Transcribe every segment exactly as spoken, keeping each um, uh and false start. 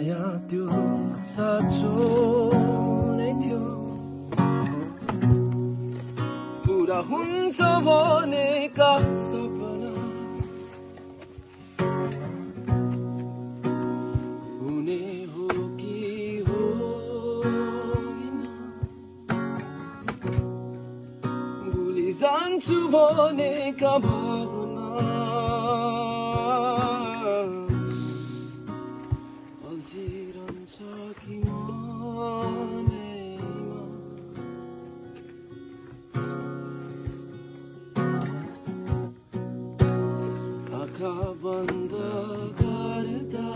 माया त्यो साँचो नै थियो पुरा हुन्छ भनेका सपना हुने हो कि होइन भुलि जान्छु भनेका भावना अल्झिरहन्छ कि मनैमा आँखा बन्द गर्दा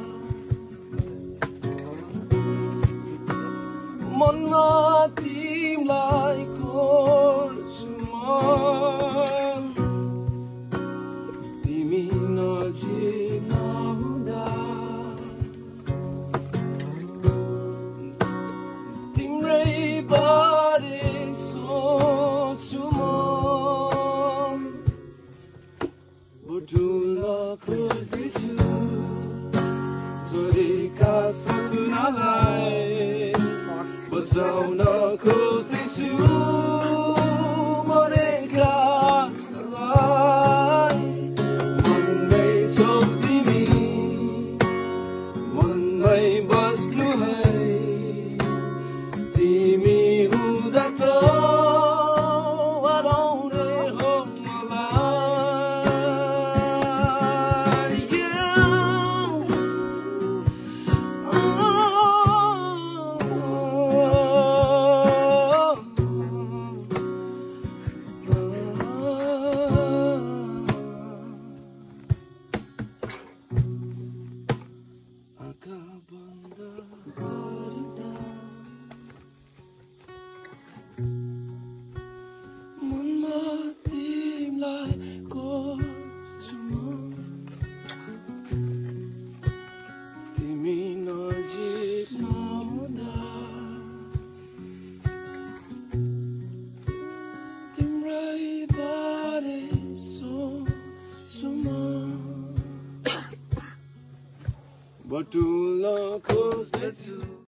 मनमा तिमीलाई खोज्छु म तिमी नजिक नहुँदा तिम्रै बारे सोच्छु म बटुल्न खोज्दैछु चोरेका सपनालाई बचाउन खोज्दैछु मरेका आशालाई मनमै छौ तिमी मनमै बस्नु है तिमी हुँदा त हराउने हो मलाई आँखा बन्द गर्दा मनमा तिमीलाई खोज्छु म तिमी नजिक नहुँदा तिम्रै बारे सोच्छु म बटुल्न खोज्दैछु